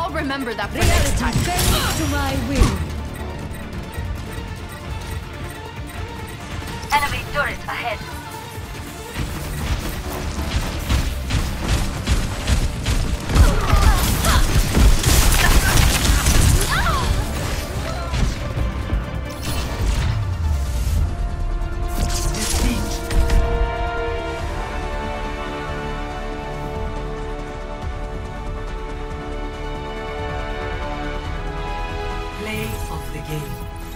I'll remember that for next time. Bend to my will. Enemy turret ahead. Play of the game.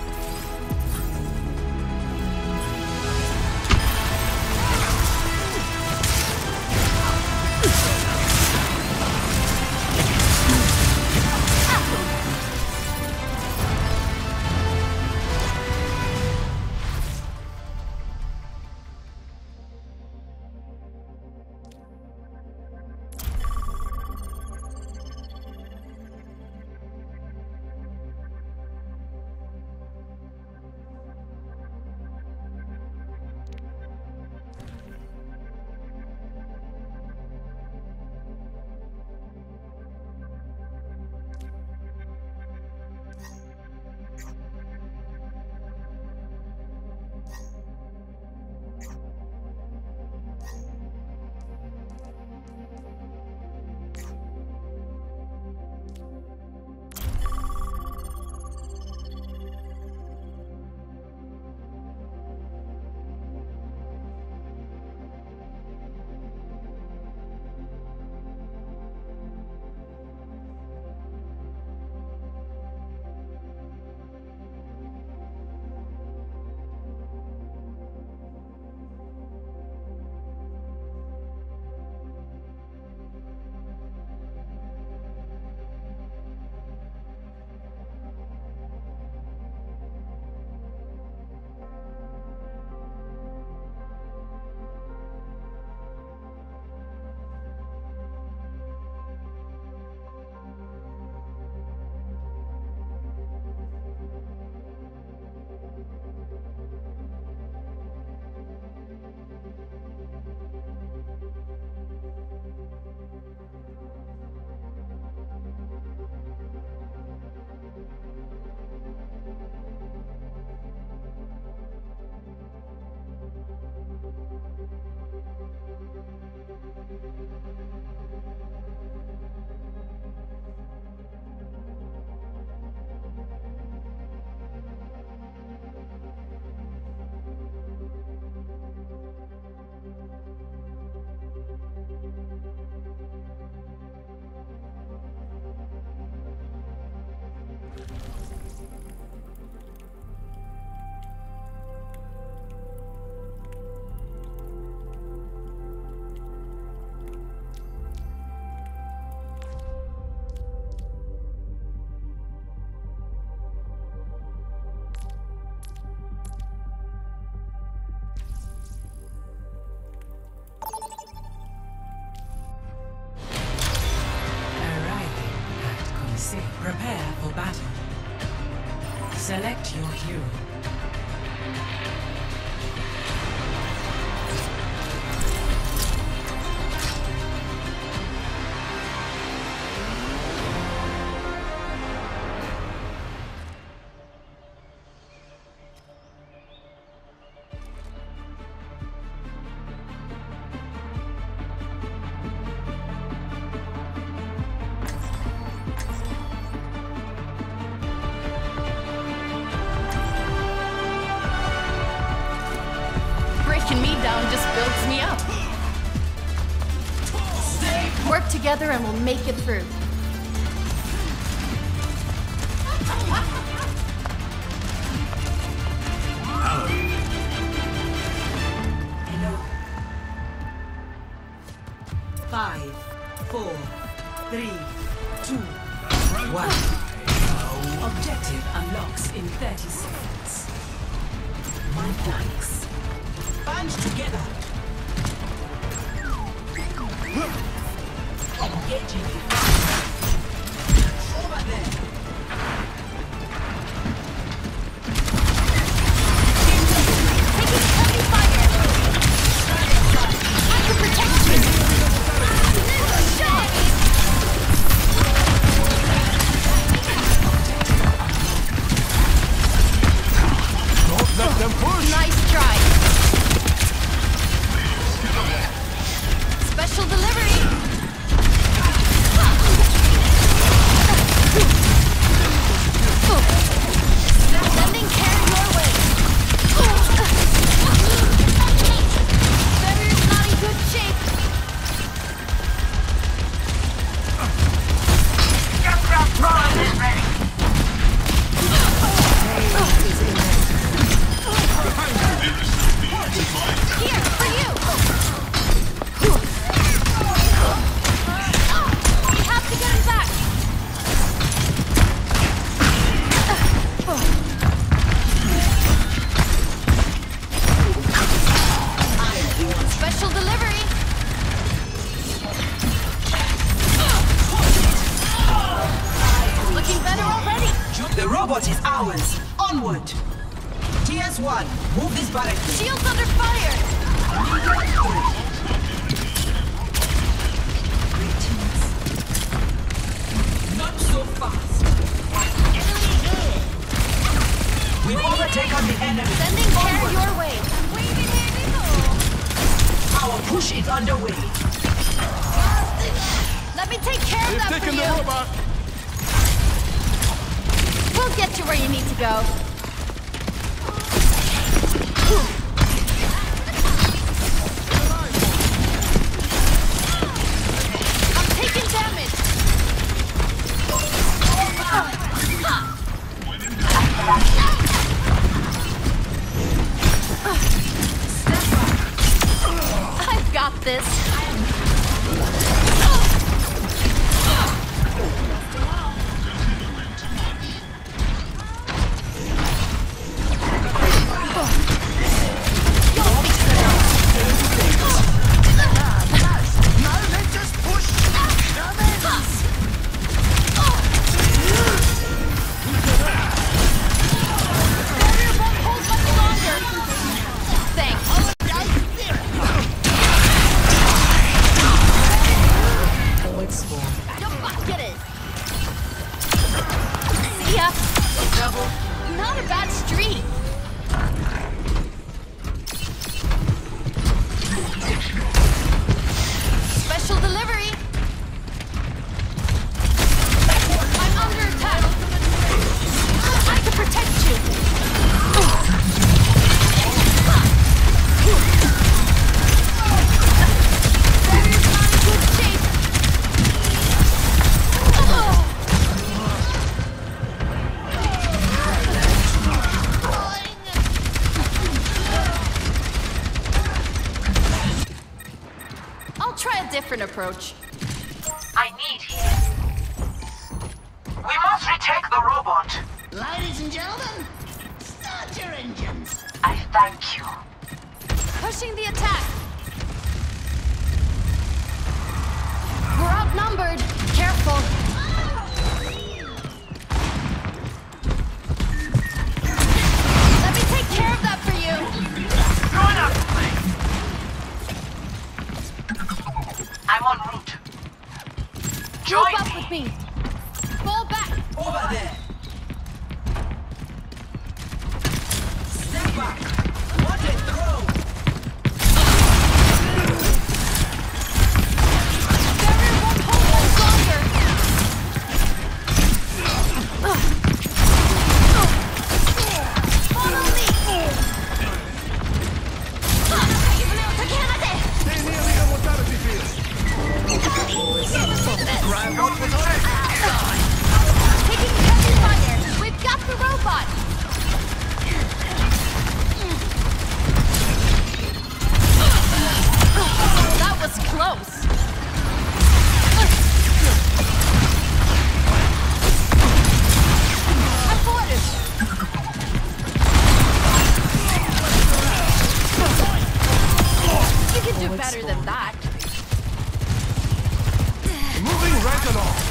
Prepare for battle. Select your hero. Me down just builds me up. Work together and we'll make it through. Five, 4, 3, 2, 1. Objective unlocks in 30 seconds. My thanks. Band together. Engaging. Over there. Taking heavy fire. I can protect you. Shit! robot is ours. Onward. TS1, move this barrack. Shields under fire! Not so fast. We've overtaken the enemy. Sending care your way. Our push is underway. Let me take care of that for Taking the you. robot. We'll get you where you need to go. I'm taking damage. I've got this. Not a bad streak. Special delivery. I'm under attack. I can protect you. Barrier's not in good shape. I'll try a different approach. I need healing. We must retake the robot. Ladies and gentlemen, start your engines. I thank you. Pushing the attack. We're outnumbered. Careful. Let me take care of that for you. Going up. I'm en route. Group Join up me. with me. Fall back. Over there. Step back. What a throw. Barrier won't hold much longer. Follow me. Stay near the immortality field. Taking heavy fire. We've got the robot. That was close. Aborted. You can do better than that. Moving right along.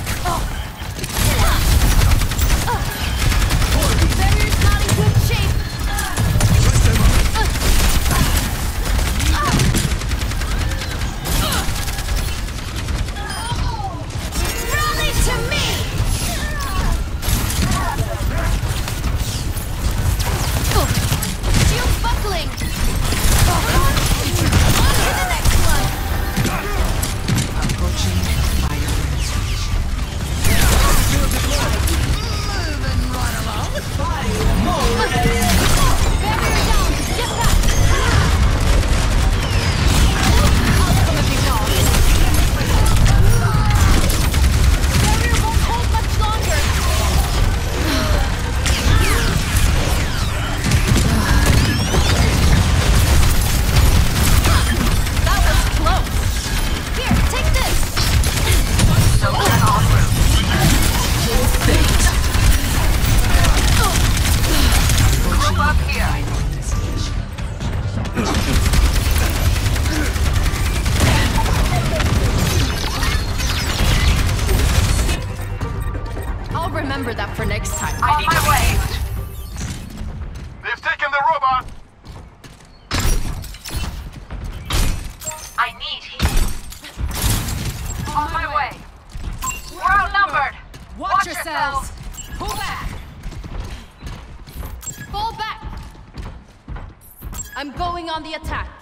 remember that for next time. On my way. They've taken the robot. I need healing. On my way. We're outnumbered. Watch yourselves! Pull back! Fall back! I'm going on the attack.